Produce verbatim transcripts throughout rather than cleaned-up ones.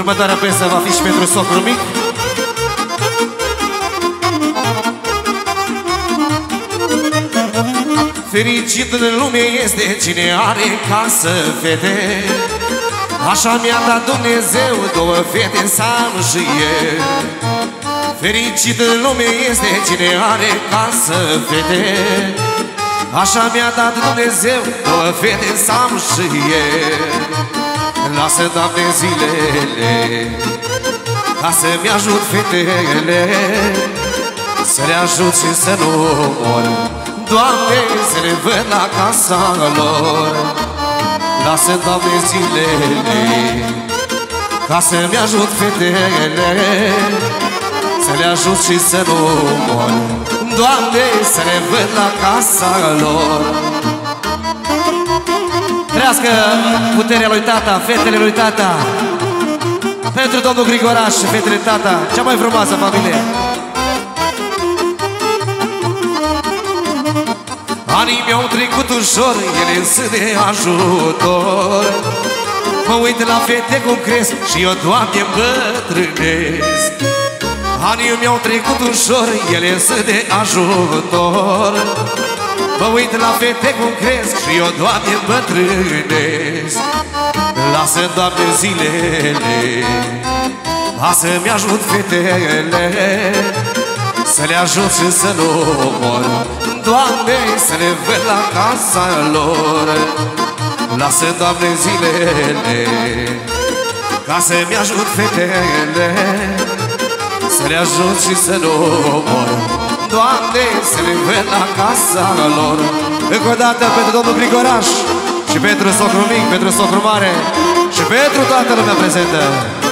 Următoarea piesă va fi și pentru socrul mic. Fericit în lume este cine are casă, fete. Așa mi-a dat Dumnezeu două fete să am și eu. Fericit în lume este cine are casă, fete. Așa mi-a dat Dumnezeu două fete să am și eu. Lasă, Doamne, zilele ca să-mi ajut fetele, să le ajut și să nu mor, Doamne, să le văd la casa lor. Lasă, Doamne, zilele ca să-mi ajut fetele, să le ajut și să nu mor, Doamne, să le văd la casa lor. Trească puterea lui tata, fetele lui tata. Pentru domnul Grigoraș și fetele tata, cea mai frumoasă familie. Anii mi-au trecut ușor, ele sunt de ajutor. Mă uit la fete cum cresc și eu, Doamne, îmbătrânesc. Anii mi-au trecut ușor, ele sunt de ajutor. Mă uit la fete cum cresc și eu, Doamne, îmbătrânesc. Lasă, Doamne, zilele ca să-mi ajut fetele, să le ajut și să nu mor, Doamne, să le văd la casa lor. Lasă, Doamne, zilele ca să-mi ajut fetele, să le ajut și să nu mor, Doamne, să le văd la casa lor. Încă o dată pentru domnul Grigoraș și pentru socrul mic, pentru socrul mare și pentru toată lumea prezentă.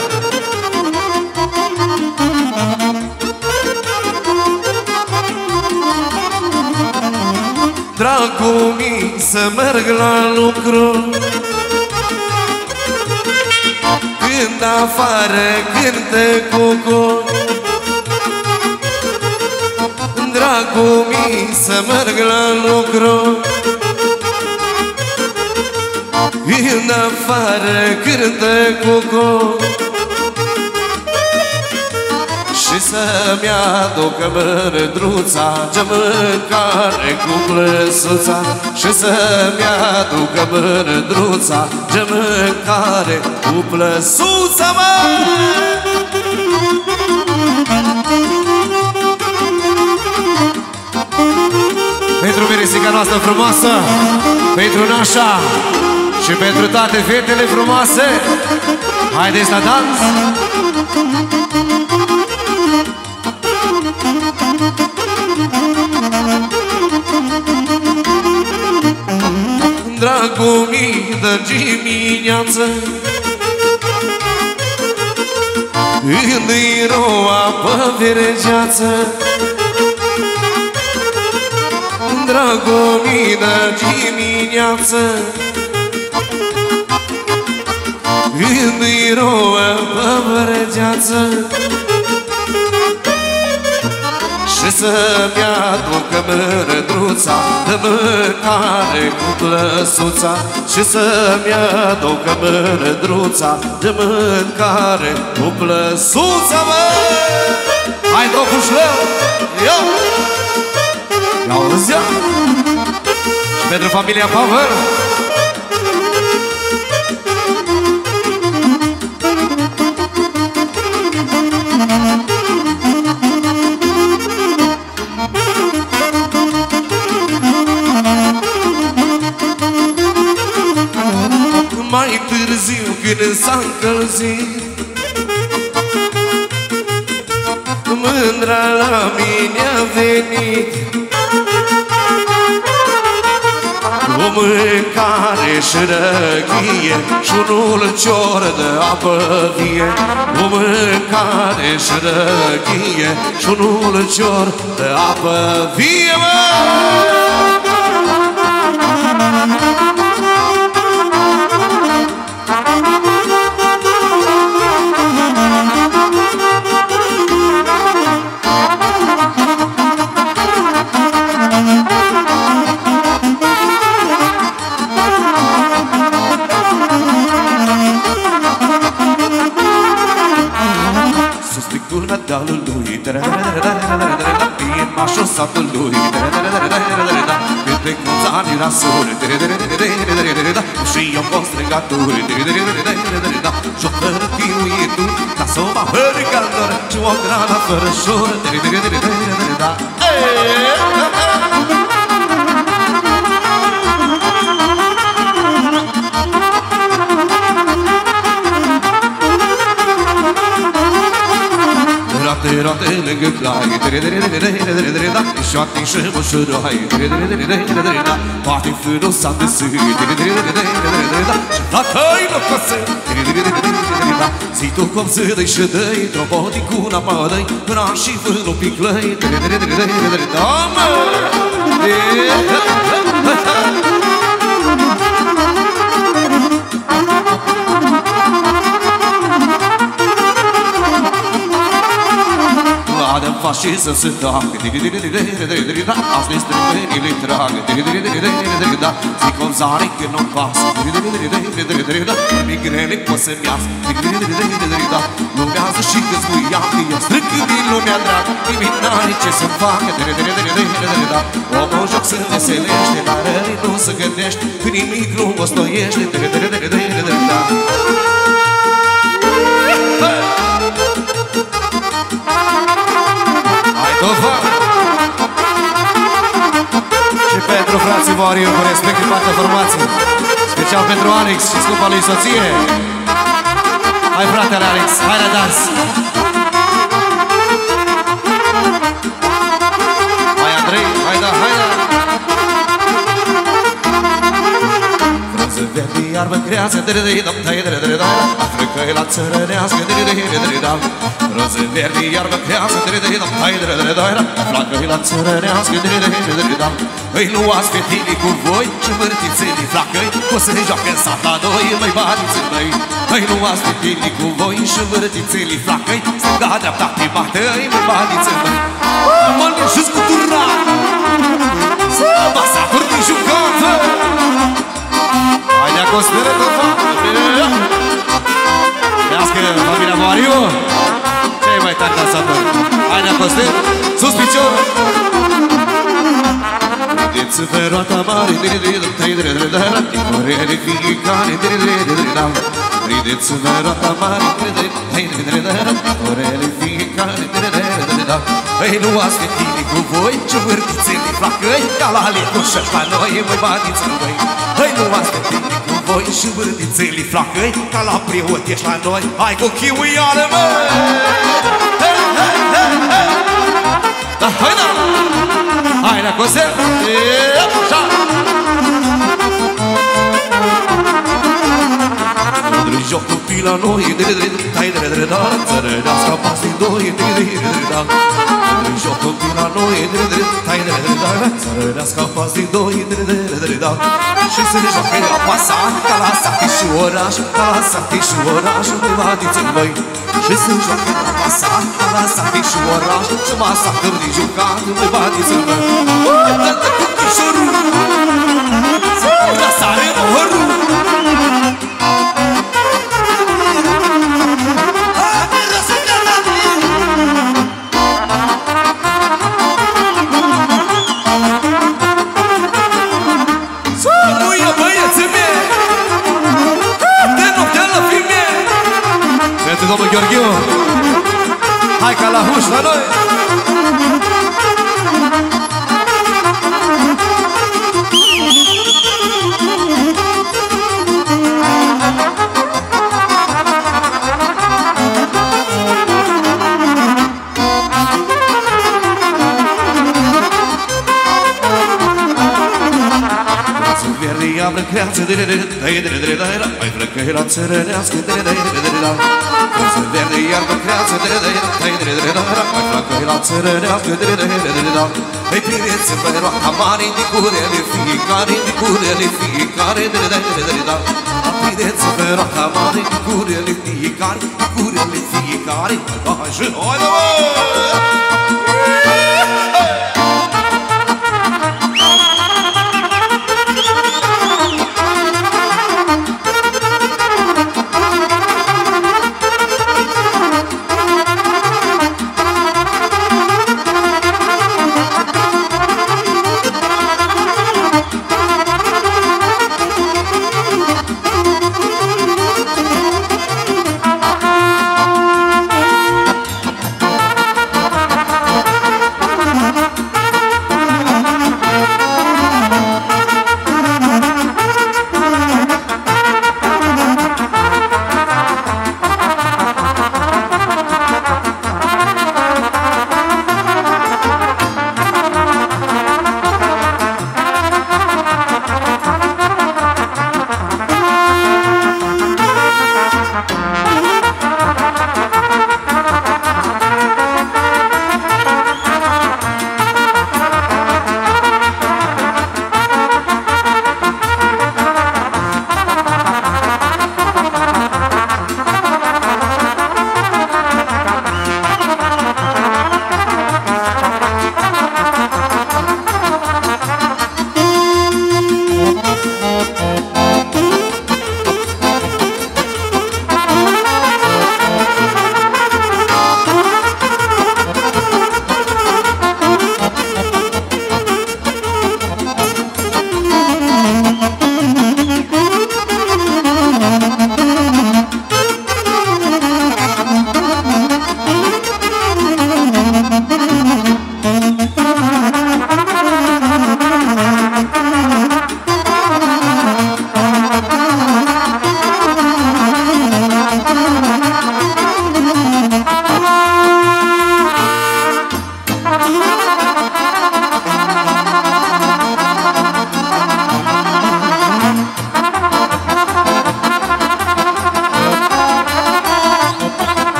Dragul mic, să merg la lucru, când afară cântă cucu. Dragul mic, să merg la lucru, când afară cântă cucu. Și să-mi aducă mândruța ce mâncare cu plăsuța, și să-mi aducă mândruța ce mâncare cu plăsuța, mă! Pentru merisica noastră frumoasă, pentru nașa și pentru toate fetele frumoase, haideți la dans! Dragul mic de dimineață, când-i roa pe vergeață, dragul mic de dimineață, când-i roa pe vergeață, și să-mi aducă mândruța de mâncare cu plăsuța, și să-mi aducă mândruța de mâncare cu plăsuța, mă! Hai, docușlău! Ia! Ia-uzi-ia! Și pentru familia Power! Mai târziu, când s-a încălzit, mândra la mine a venit, cu mâncare și răchie și un ulcior de apă vie, cu mâncare și răchie și un ulcior de apă vie, mă! satului. Cât pe câți ani la suri, și eu pot strigături. Și-o hărtiuie tu, ca să o bahări caldor, și o grana fără șor. Rate, rate, lângă clai, șoate și mășuroi, poate fânul s-a desât, și flacăi mă căsă, zi tu cum să dă-i și dă-i, trobotii cu napă-dă-i, până și fânul piclăi, da, mă! Adem fascism să tac, azi ne strâmbenile trag, zic cum zare că nu-mi pasă, migrele pot să-mi iasă, lumează și că-ți muia, că eu strâng din lumea drag, nimic n-are ce să facă, omul joc se veselește, dar răi nu se gândește, că nimic nu o stoiește, și pentru frații Moriu, cu respect din partea formației, special pentru Alex și scumpa lui soție. Hai fratele Alex, hai la dans. Hai Andrei, hai da, hai da. Frunză verde, iarbă creață, Africa-i la țărănească, Frunză verde, iarbă creață, Africa-i la țărănească, îi luați fetilii cu voi și mărtițelii flacăi, o să joacă în sat la noi, măi baniță măi. Îi luați fetilii cu voi și mărtițelii flacăi, stânga-dreapta pe batăi, măi baniță măi. Mă leșesc cu turat, să masa hârtii jucată. Hai de-a costere de fapt, Iască familia Moriu, ce-i mai tari dansatori? Hai de-a costere, sus picior. Rideți-vă roata mare, Corele fiecare, Rideți-vă roata mare, Corele fiecare, Îi luați fetile cu voi și vârtițele flacăi, ca la lecușăși la noi, măi baniță măi. Îi luați fetile cu voi și vârtițele flacăi, ca la preotești la noi, hai cu chiuială măi. Da, hai da! Hai la concert! Așa! Mândră joc copii la noi, țărănească pas din doi, Mândră joc copii la noi, țărănească pas din doi, și se joacă la pasat, ca la sate și oraș, ca la sate și oraș, măi baniță măi. Și se joacă la pasat, ca la sate și oraș, și masa cârdi jucat, măi baniță măi. Dă-te cu chișorul, la sare măhărul. Domnul Gheorghiu, hai ca la huș la noi! Abră creață, mai flăcăi la țărănească, Frunză verde, iarbă creață, mai flăcăi la țărănească, Îi priveți pe roata mare, indicurele fiecare, indicurele fiecare, Priveți pe roata mare, indicurele fiecare, indicurele fiecare, Hai și hai, da, mă!